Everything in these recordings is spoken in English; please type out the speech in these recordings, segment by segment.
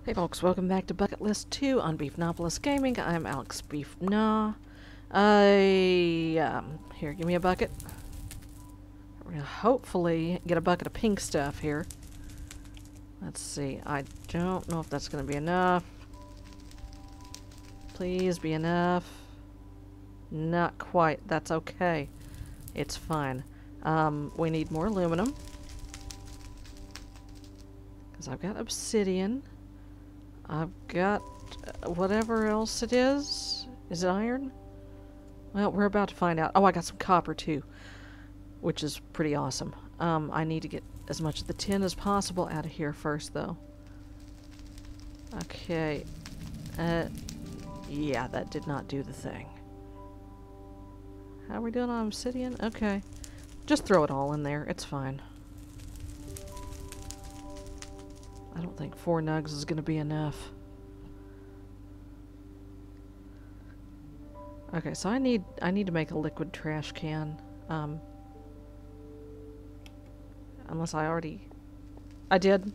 Hey folks, welcome back to Bucket List 2 on Beefgnawpolis Gaming. I'm Alex Beefgnaw. Here, give me a bucket. We're gonna hopefully get a bucket of pink stuff here. Let's see, I don't know if that's gonna be enough. Please be enough. Not quite, that's okay. It's fine. We need more aluminum. Because I've got obsidian. I've got whatever else it is. Is it iron? Well, we're about to find out. Oh, I got some copper too, which is pretty awesome. I need to get as much of the tin as possible out of here first, though. Okay. Yeah, that did not do the thing. How are we doing on obsidian? Okay. Just throw it all in there. It's fine. I don't think 4 nugs is going to be enough. Okay, so I need to make a liquid trash can. Unless I already... I did.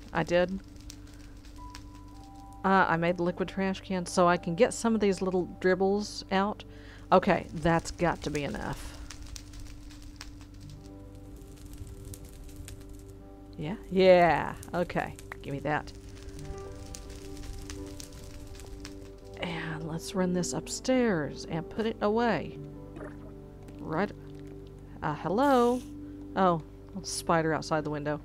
I made the liquid trash can so I can get some of these little dribbles out. Okay, that's got to be enough. Yeah? Yeah. Okay. Give me that. And let's run this upstairs and put it away. Right. Hello? Oh, a spider outside the window.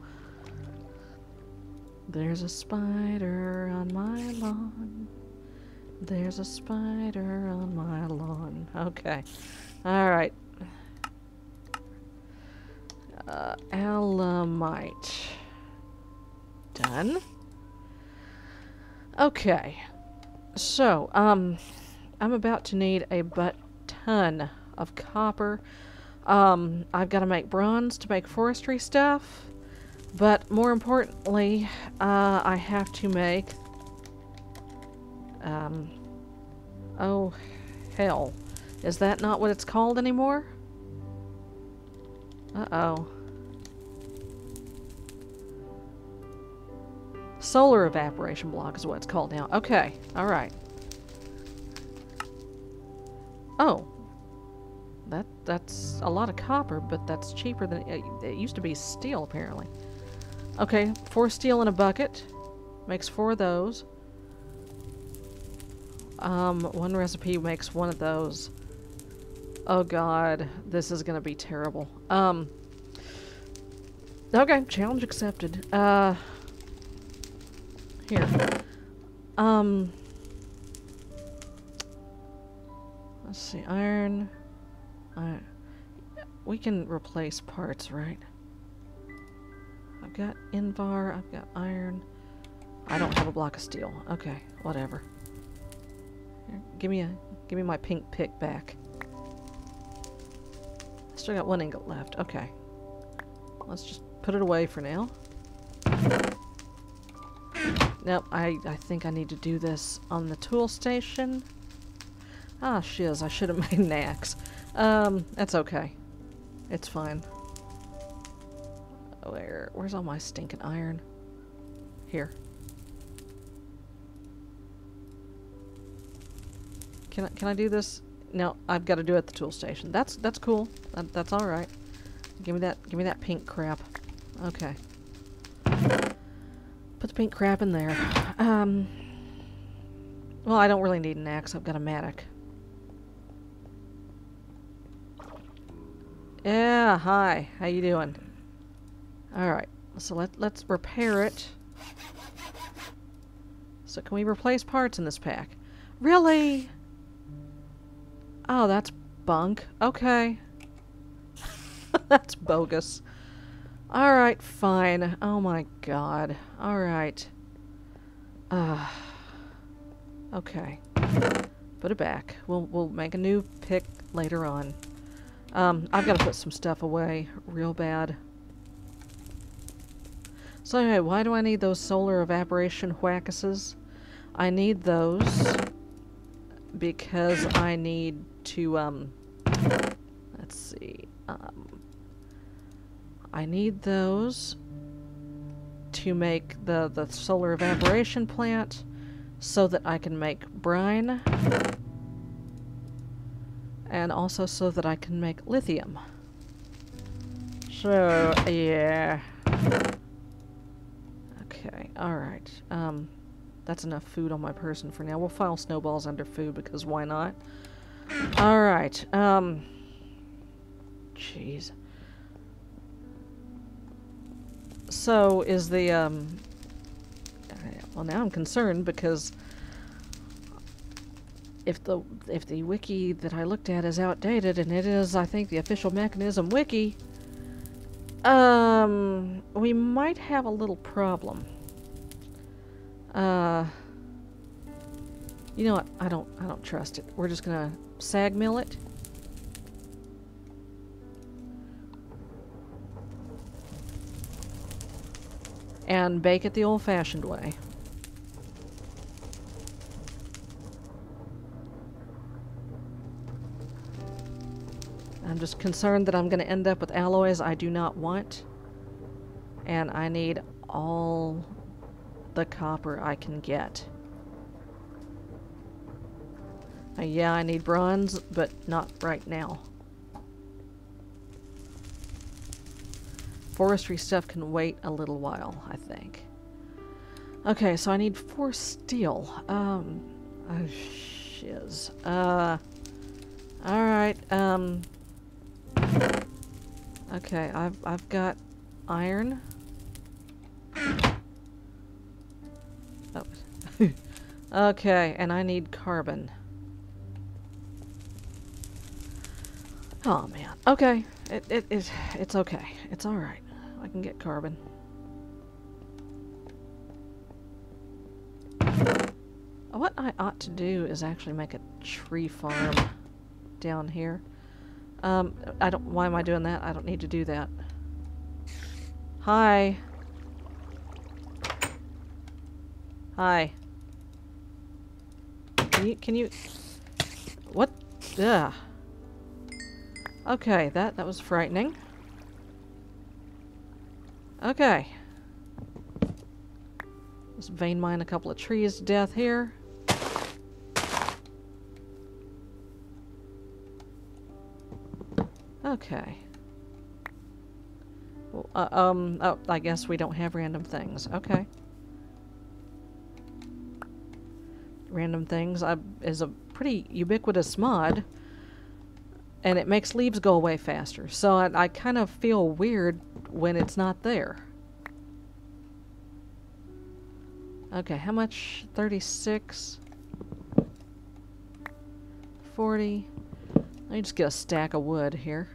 There's a spider on my lawn. There's a spider on my lawn. Okay. Alright. Alumite. Done. Okay. So, I'm about to need a ton of copper. I've got to make bronze to make forestry stuff. But more importantly, I have to make... oh, hell. Is that not what it's called anymore? Uh-oh. Solar evaporation block is what it's called now. Okay, alright. Oh. That's a lot of copper, but that's cheaper than... It used to be steel, apparently. Okay, 4 steel in a bucket. Makes 4 of those. 1 recipe makes 1 of those. Oh god, this is gonna be terrible. Okay, challenge accepted. Here. Let's see, iron. We can replace parts, right? I've got Invar, I've got iron. I don't have a block of steel. Okay, whatever. Here, give me my pink pick back. I still got 1 ingot left. Okay. Let's just put it away for now. Nope, I think I need to do this on the tool station. Ah, shiz, I should have made an axe. That's okay. It's fine. Where's all my stinking iron? Here. Can I do this? No, I've got to do it at the tool station. That's cool. That's all right. Give me that pink crap. Okay. Put the pink crap in there. Well, I don't really need an axe. I've got a mattock. Yeah, hi. How you doing? Alright, so let's repair it. So can we replace parts in this pack? Really? Oh, that's bunk. Okay. That's bogus. Alright, fine. Oh my god. Alright. Okay. Put it back. We'll make a new pick later on. I've got to put some stuff away real bad. So anyway, why do I need those solar evaporation whackuses? I need those because I need to, let's see, I need those to make the solar evaporation plant. so that I can make brine, and also so that I can make lithium. So, yeah. Okay, alright. That's enough food on my person for now. We'll file snowballs under food because why not? Alright, jeez. So, is the, well, now I'm concerned because if the wiki that I looked at is outdated, and it is, I think, the official Mekanism wiki, we might have a little problem. You know what? I don't trust it. We're just gonna sag mill it. And bake it the old-fashioned way. I'm just concerned that I'm going to end up with alloys I do not want. And I need all the copper I can get. Yeah, I need bronze, but not right now. Forestry stuff can wait a little while, I think. Okay, so I need 4 steel. Oh, shiz. Alright, okay, I've got iron. Oh. Okay, and I need carbon. Oh man. Okay. It's okay. It's alright. I can get carbon. What I ought to do is actually make a tree farm down here. Why am I doing that? I don't need to do that. Hi. Hi. Can you what? Ugh. Okay, that was frightening. Okay. Let's vein mine a couple of trees to death here. Okay. Well, oh, I guess we don't have random things. Okay. Random things is a pretty ubiquitous mod. And it makes leaves go away faster. So I kind of feel weird when it's not there. Okay, how much? 36. 40. Let me just get a stack of wood here.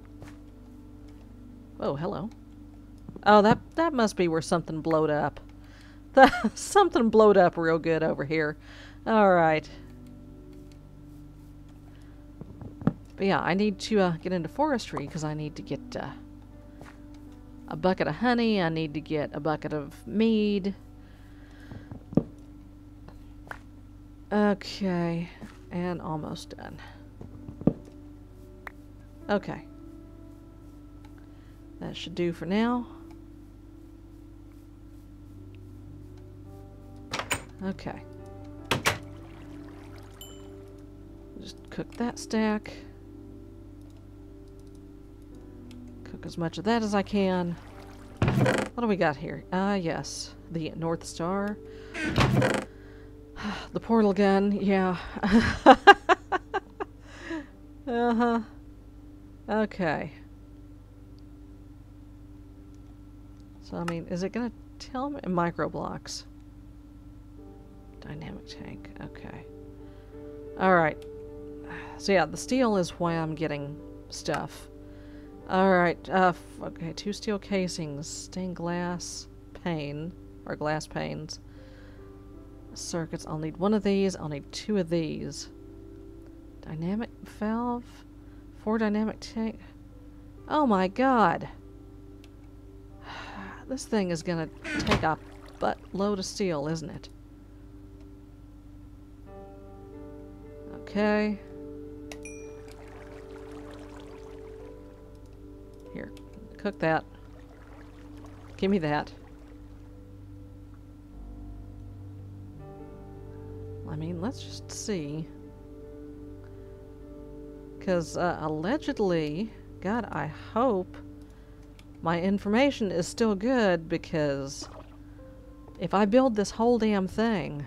Oh, hello. Oh, that must be where something blowed up. Something blowed up real good over here. Alright. But yeah, I need to get into forestry because I need to get a bucket of honey. I need to get a bucket of mead. Okay, and almost done. Okay. That should do for now. Okay. Just cook that stack. Cook as much of that as I can. What do we got here? Yes. The North Star. The portal gun, yeah. Uh-huh. Okay. So, I mean, is it going to tell me? Microblocks. Dynamic tank, okay. Alright. So yeah, the steel is why I'm getting stuff. Alright, okay, 2 steel casings, stained glass pane, or glass panes. Circuits, I'll need 1 of these, I'll need 2 of these. Dynamic valve, 4 dynamic tank. Oh my god! This thing is gonna take a buttload of steel, isn't it? Okay. Here, cook that. Give me that. mean, let's just see. Because allegedly, God, I hope my information is still good, because if I build this whole damn thing...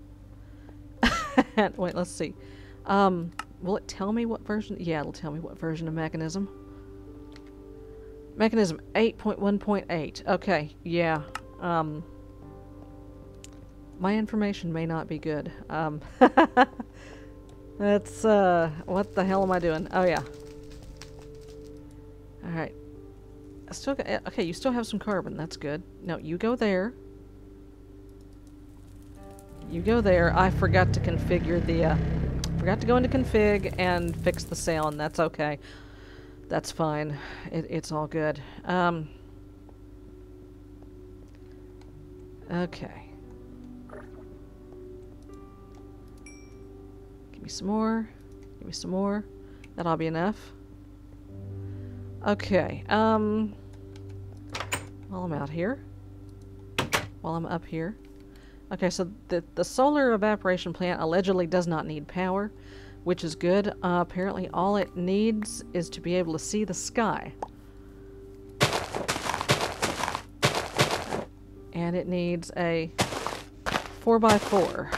Wait, let's see. Will it tell me what version? Yeah, it'll tell me what version of Mekanism. Mekanism 8.1.8. Okay, yeah. My information may not be good. That's, what the hell am I doing? Oh, yeah. Alright. I still got, okay, you still have some carbon. That's good. No, you go there. You go there. I forgot to configure the, forgot to go into config and fix the sail, and that's okay. That's fine. It's all good. Okay. Give me some more. Give me some more. That'll be enough. Okay. While I'm out here. While I'm up here. Okay, so the solar evaporation plant allegedly does not need power, which is good. Apparently all it needs is to be able to see the sky. And it needs a 4x4.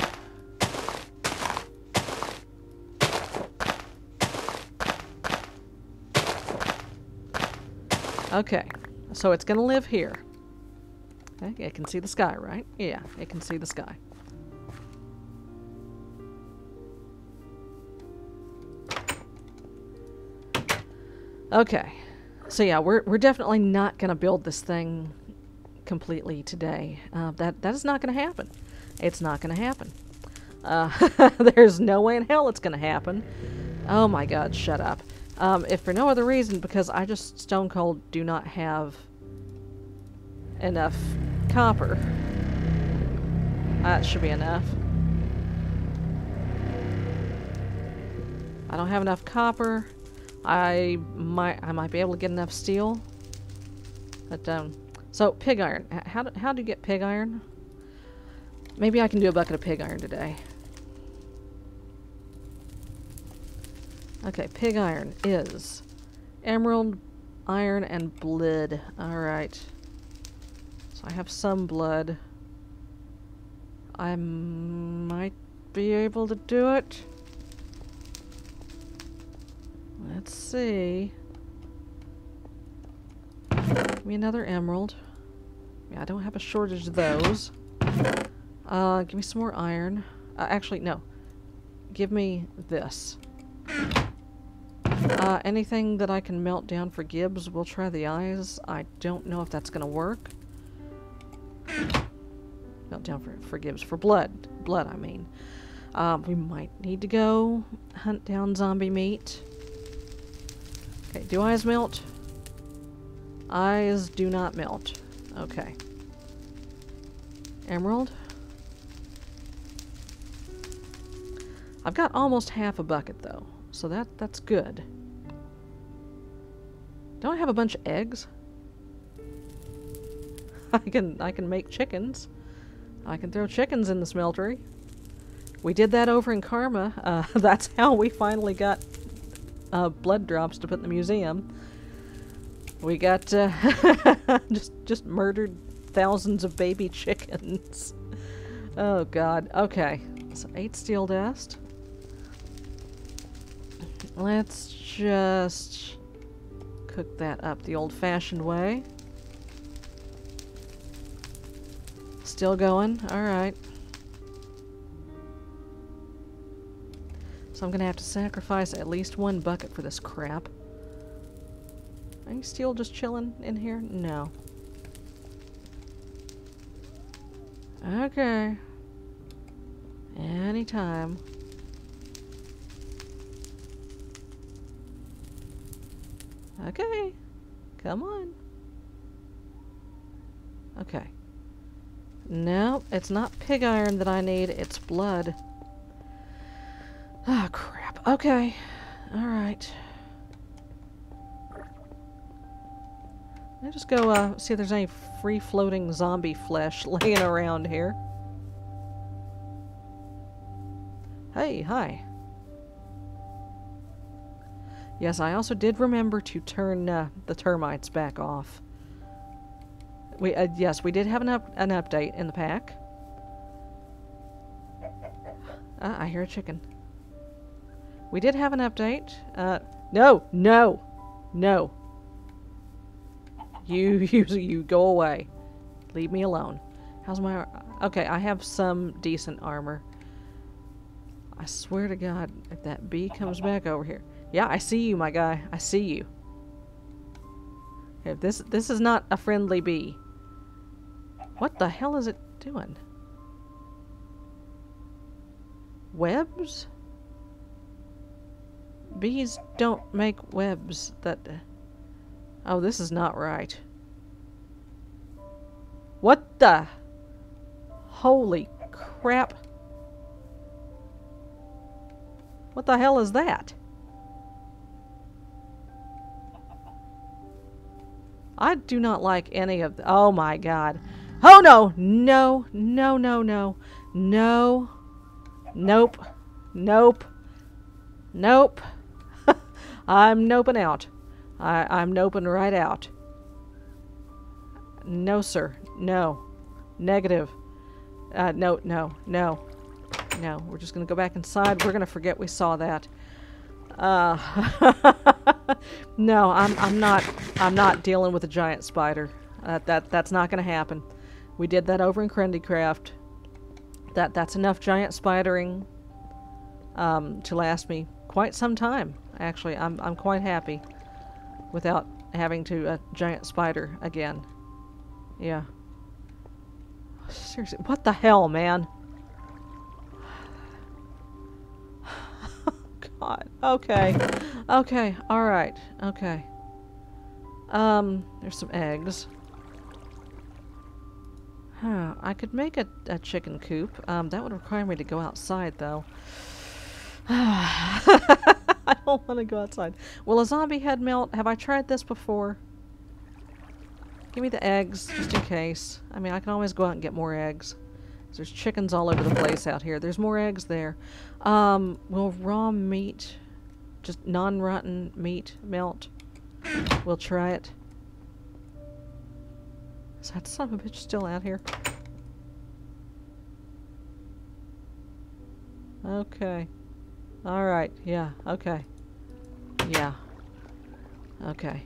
Okay, so it's gonna live here. Okay, it can see the sky, right? Yeah, it can see the sky. Okay, so yeah, we're definitely not gonna build this thing completely today. That is not gonna happen. It's not gonna happen. There's no way in hell it's gonna happen. Oh my God, shut up. If for no other reason, because I just stone cold do not have enough copper. That should be enough. I don't have enough copper. I might be able to get enough steel. But so pig iron. How do you get pig iron? Maybe I can do a bucket of pig iron today. Okay, pig iron is emerald, iron, and blood. Alright. So I have some blood. I might be able to do it. Let's see. Give me another emerald. Yeah, I don't have a shortage of those. Give me some more iron. Actually, no. Give me this. Anything that I can melt down for Gibbs, we'll try the eyes. I don't know if that's gonna work. Melt down for Gibbs. For blood. Blood, I mean. We might need to go hunt down zombie meat. Okay, do eyes melt? Eyes do not melt. Okay. Emerald. I've got almost half a bucket though, so that's good. Don't I have a bunch of eggs? I can make chickens. I can throw chickens in the smeltery. We did that over in Karma. That's how we finally got blood drops to put in the museum. We got just murdered thousands of baby chickens. Oh God. Okay. So 8 steel dust. Let's just cook that up the old-fashioned way. Still going? Alright. So I'm gonna have to sacrifice at least 1 bucket for this crap. Are you still just chilling in here? No. Okay. Anytime. Okay. Come on. Okay. No, it's not pig iron that I need, it's blood. Oh, crap. Okay. Alright. Let me just go see if there's any free-floating zombie flesh laying around here. Hey, hi. Yes, I also did remember to turn the termites back off. Yes, we did have an update in the pack. I hear a chicken. We did have an update. No, no, no. You go away. Leave me alone. How's my... Okay, I have some decent armor. I swear to God, if that bee comes back over here... Yeah, I see you, my guy. I see you. If this is not a friendly bee. What the hell is it doing? Webs? Bees don't make webs that... Oh, this is not right. What the... Holy crap. What the hell is that? I do not like any of the... Oh my God. Oh no! No, no, no, no. No. Nope. Nope. Nope. I'm noping out. I'm noping right out. No, sir. No. Negative. No, no, no. No, we're just gonna go back inside. We're gonna forget we saw that. No, I'm not dealing with a giant spider. That's not gonna happen. We did that over in Craft. That's enough giant spidering to last me quite some time. Actually, I'm quite happy without having to giant spider again. Yeah. Seriously, what the hell, man? God. Okay. Okay. All right. Okay. There's some eggs. Huh. I could make a chicken coop. That would require me to go outside, though. I don't want to go outside. Will a zombie head melt? Have I tried this before? Give me the eggs, just in case. I mean, I can always go out and get more eggs. There's chickens all over the place out here. There's more eggs there. Will raw meat, just non-rotten meat, melt? We'll try it. Is that son of a bitch still out here? Okay. Alright, yeah, okay. Yeah. Okay.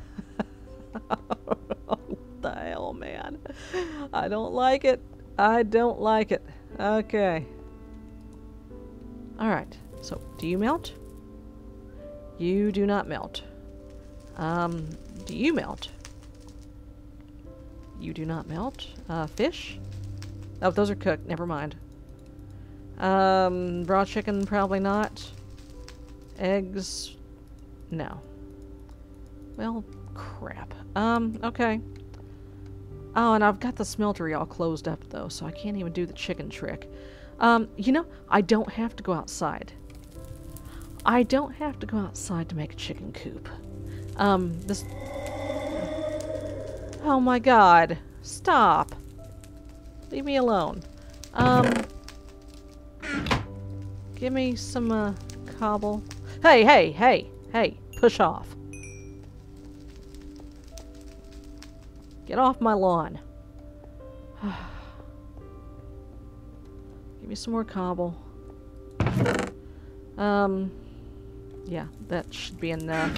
What the hell, man? I don't like it. I don't like it. Okay. Alright, so, do you melt? You do not melt. Do you melt? You do not melt. Fish? Oh, those are cooked. Never mind. Raw chicken, probably not. Eggs? No. Well, crap. Okay. Oh, and I've got the smeltery all closed up, though, so I can't even do the chicken trick. You know, I don't have to go outside. I don't have to go outside to make a chicken coop. This... Oh my God. Stop. Leave me alone. Give me some, cobble. Hey, hey, hey, hey, push off. Get off my lawn. Give me some more cobble. Yeah, that should be enough.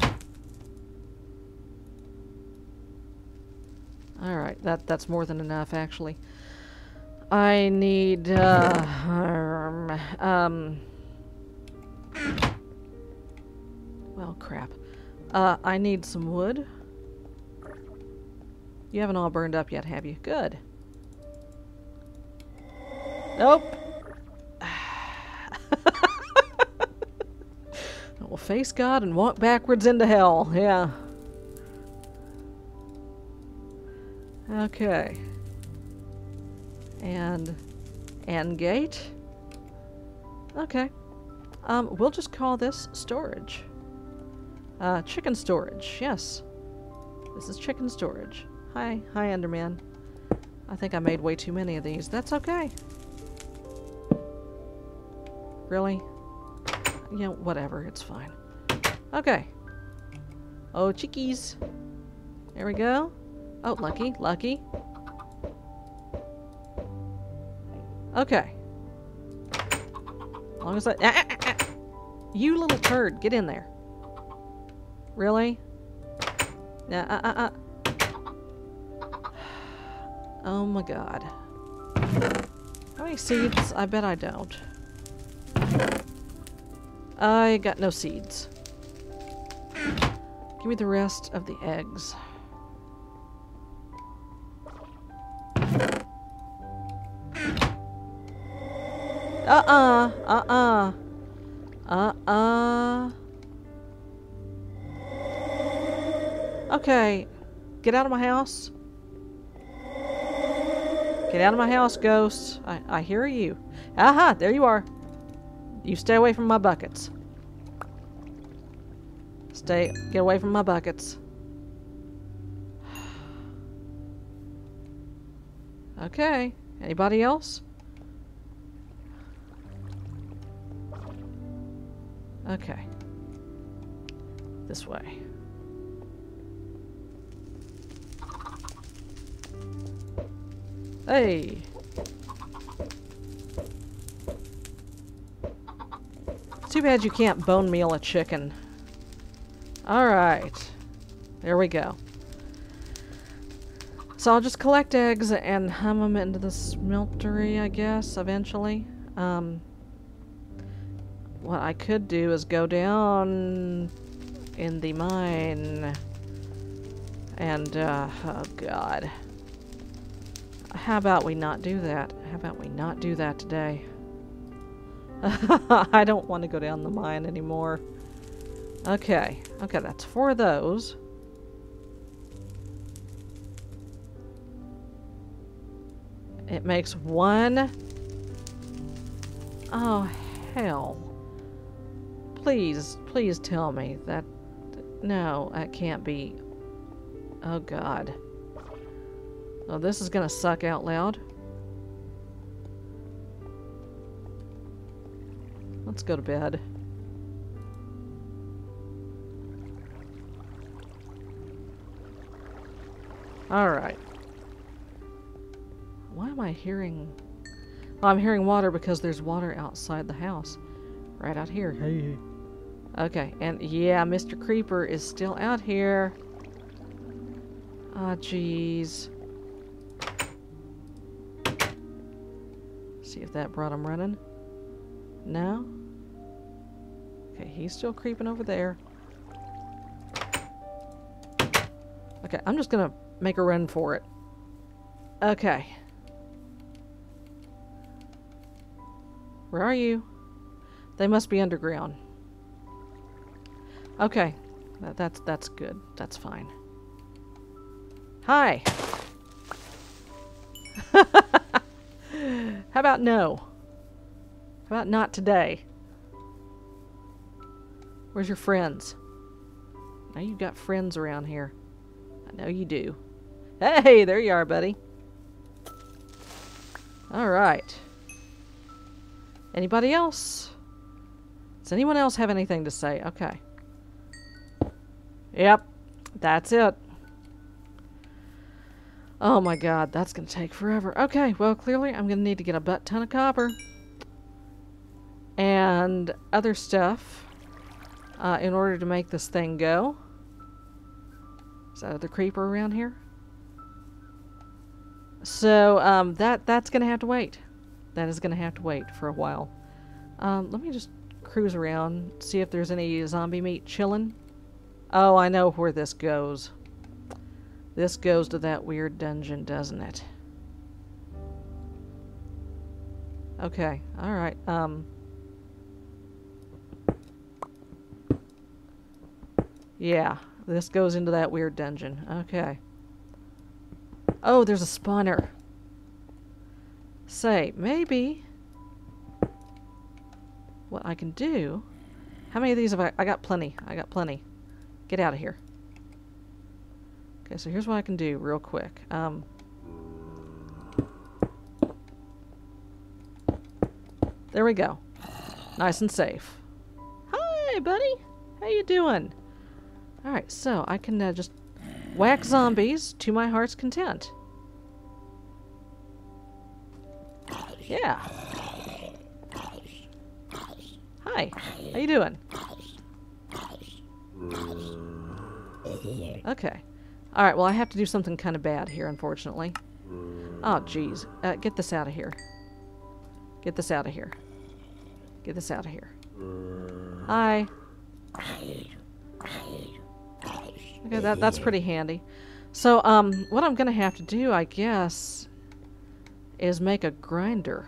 Alright, that's more than enough, actually. I need, well, crap. I need some wood. You haven't all burned up yet, have you? Good. Nope. We'll face God and walk backwards into hell. Yeah. Okay. And gate. Okay. We'll just call this storage. Chicken storage. Yes. This is chicken storage. Hi, Enderman. I think I made way too many of these. That's okay. Really? Yeah, whatever. It's fine. Okay. Oh, chickies. There we go. Oh, lucky, lucky. Okay. As long as I... You little turd, get in there. Really? Oh my god. How many seeds? I bet I don't. I got no seeds. Give me the rest of the eggs. Okay. Get out of my house. Get out of my house, ghosts. I hear you. Aha! There you are. You stay away from my buckets. Get away from my buckets. Okay. Anybody else? Okay. This way. Hey! Too bad you can't bone meal a chicken. Alright. There we go. So I'll just collect eggs and hum them into the smeltery, I guess, eventually. What I could do is go down in the mine and, oh god. How about we not do that? How about we not do that today? I don't want to go down the mine anymore. Okay. Okay, that's 4 of those. It makes 1. Oh, hell. Please, please tell me that... No, that can't be... Oh, God. Oh, this is gonna suck out loud. Let's go to bed. Alright. Why am I hearing... Oh, I'm hearing water because there's water outside the house. Right out here. Hey. Okay, and yeah, Mr. Creeper is still out here. Ah, jeez. See if that brought him running. No? Okay, he's still creeping over there. Okay, I'm just gonna make a run for it. Okay. Where are you? They must be underground. Okay. That's good. That's fine. Hi! How about no? How about not today? Where's your friends? Now you've got friends around here. I know you do. Hey, there you are, buddy. Alright. Anybody else? Does anyone else have anything to say? Okay. Yep. That's it. Oh my god, that's gonna take forever. Okay, well, clearly I'm gonna need to get a butt ton of copper. And other stuff. In order to make this thing go. Is that other creeper around here? So, that's gonna have to wait. That is gonna have to wait for a while. Let me just cruise around, see if there's any zombie meat chilling. Oh, I know where this goes. This goes to that weird dungeon, doesn't it? Okay, alright, yeah, this goes into that weird dungeon. Okay. Oh, there's a spawner. Say, maybe what I can do... How many of these have I got plenty. I got plenty. Get out of here. Okay, so here's what I can do real quick. There we go. Nice and safe. Hi, buddy. How you doing? Alright, so I can just whack zombies to my heart's content. Yeah. Hi. How you doing? Okay. Alright, well I have to do something kind of bad here, unfortunately. Oh, jeez. Get this out of here. Get this out of here. Get this out of here. Hi. Okay, that's pretty handy. So, what I'm gonna have to do, I guess, is make a grinder.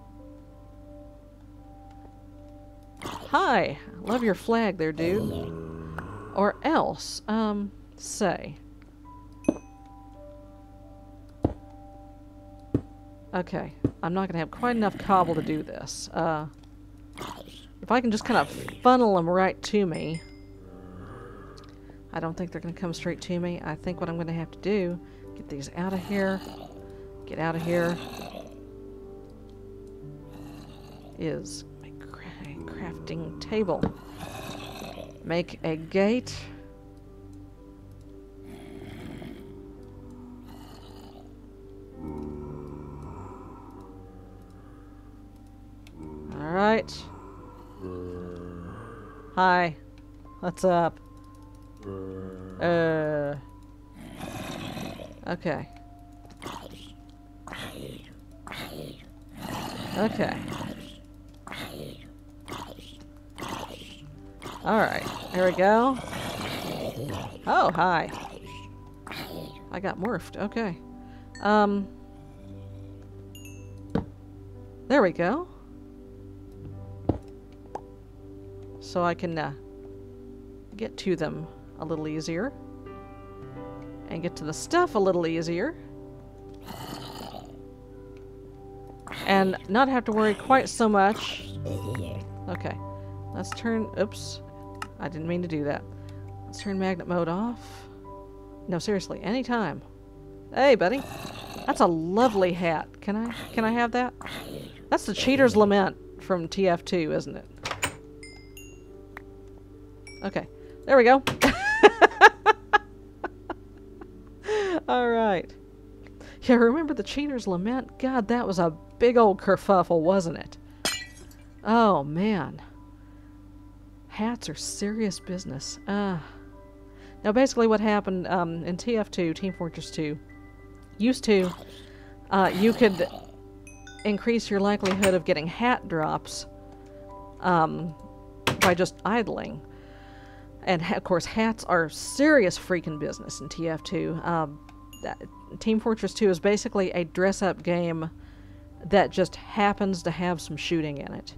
Hi. Love your flag there, dude. Or else, say. Okay, I'm not gonna have quite enough cobble to do this. If I can just kind of funnel them right to me. I don't think they're gonna come straight to me. I think what I'm gonna have to do, get these out of here, get out of here, is make a crafting table. Make a gate. Alright. Hi. What's up? Okay. Okay. Alright. There we go. Oh, hi. I got morphed. Okay. There we go. So I can get to them a little easier. And get to the stuff a little easier. And not have to worry quite so much. Okay. Let's turn... Oops. I didn't mean to do that. Let's turn magnet mode off. No, seriously. Anytime. Hey, buddy. That's a lovely hat. Can I have that? That's the Cheater's Lament from TF2, isn't it? Okay. There we go. Alright. Yeah, remember the Cheater's Lament? God, that was a big old kerfuffle, wasn't it? Oh, man. Hats are serious business. Now, basically what happened in TF2, Team Fortress 2, used to, you could increase your likelihood of getting hat drops by just idling. And, of course, hats are serious freaking business in TF2. Team Fortress 2 is basically a dress-up game that just happens to have some shooting in it.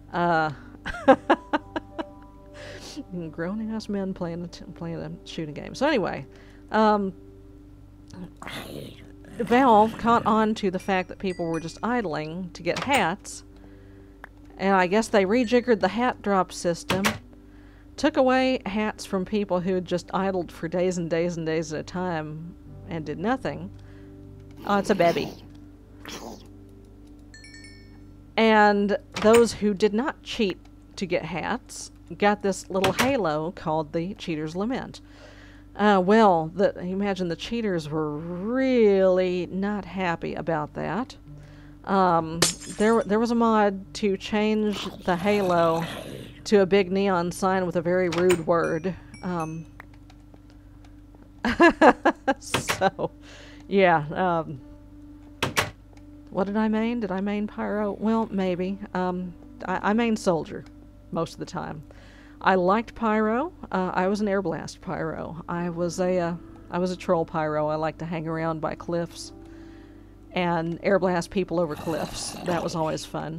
Grown-ass men playing a shooting game. So anyway, Valve caught on to the fact that people were just idling to get hats, and I guess they rejiggered the hat drop system, took away hats from people who had just idled for days and days and days at a time and did nothing. Oh, it's a baby. And those who did not cheat to get hats got this little halo called the Cheater's Lament. Well, imagine the cheaters were really not happy about that. There was a mod to change the halo to a big neon sign with a very rude word. So, yeah. What did I main? Did I main Pyro? Well, maybe. I main Soldier most of the time. I liked Pyro. I was an Air Blast Pyro. I was a troll Pyro. I liked to hang around by cliffs and Air Blast people over cliffs. That was always fun.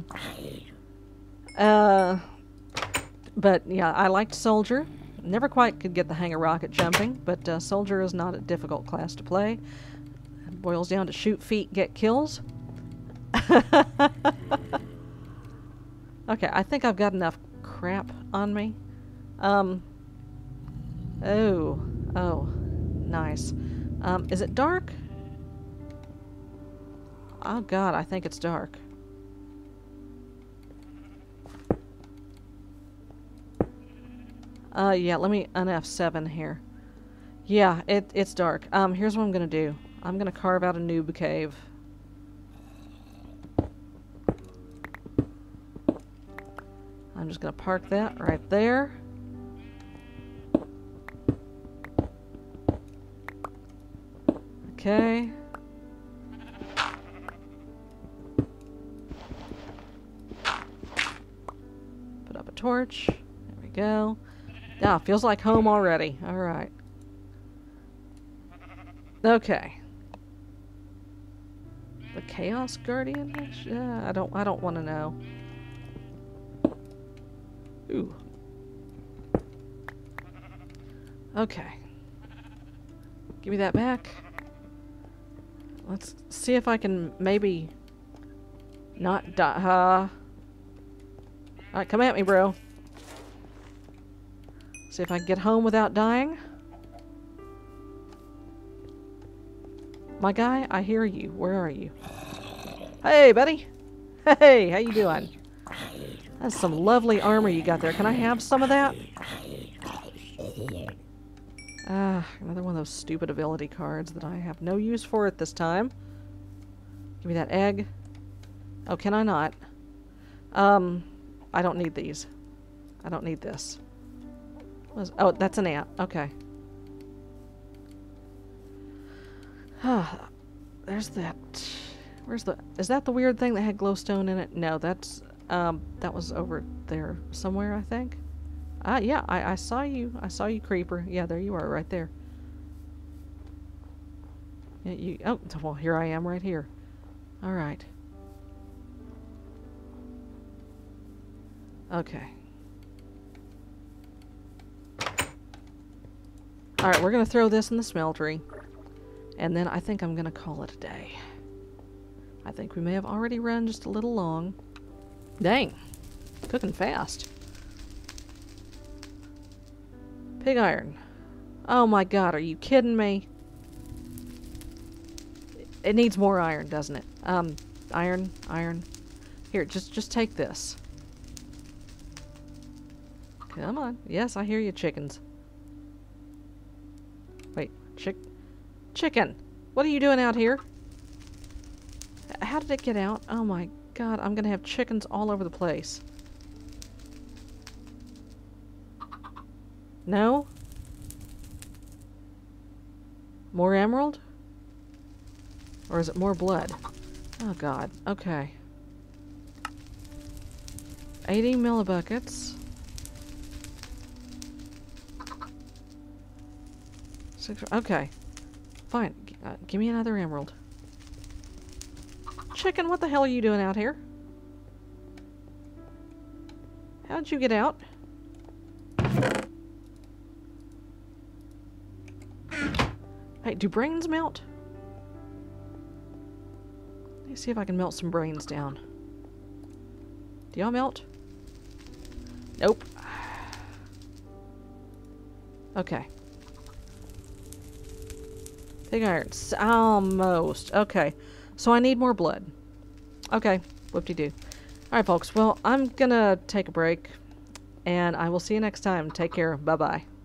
But yeah, I liked Soldier. Never quite could get the hang of rocket jumping, but Soldier is not a difficult class to play. It boils down to shoot feet, get kills. Okay, I think I've got enough crap on me. Oh, nice. Is it dark? Oh god, I think it's dark. Yeah, let me F7 here. Yeah, it's dark. Here's what I'm gonna do. I'm gonna carve out a noob cave. I'm just gonna park that right there. Okay. Put up a torch. There we go. Ah, feels like home already. Alright. Okay. The Chaos Guardian? I don't want to know. Ooh. Okay. Give me that back. Let's see if I can maybe not die. Alright, come at me, bro. See if I can get home without dying. My guy, I hear you. Where are you? Hey, buddy. Hey, how you doing? That's some lovely armor you got there. Can I have some of that? Another one of those stupid ability cards that I have no use for at this time. Give me that egg. Oh, can I not? I don't need these. I don't need this. Oh, that's an ant. Okay. There's that. Where's the... Is that the weird thing that had glowstone in it? No, that's... that was over there somewhere, I think. Yeah, I saw you. I saw you, creeper. Yeah, there you are, right there. Yeah, you... Oh, well, here I am right here. Alright. Okay. Alright, we're gonna throw this in the smeltery. And then I think I'm gonna call it a day. I think we may have already run just a little long. Dang. Cooking fast. Pig iron. Oh my god, are you kidding me? It needs more iron, doesn't it? Iron. Here, just take this. Come on. Yes, I hear you, chickens. Wait, chicken! What are you doing out here? How did it get out? Oh my god, I'm gonna have chickens all over the place. No? More emerald? Or is it more blood? Oh god, okay. 80 millibuckets. Okay. Fine. Give me another emerald. Chicken, what the hell are you doing out here? How'd you get out? Hey, do brains melt? Let me see if I can melt some brains down. Do y'all melt? Nope. Okay. Pig iron. Almost. Okay. So I need more blood. Okay. Whoop-de-doo. Alright, folks. Well, I'm gonna take a break. And I will see you next time. Take care. Bye-bye.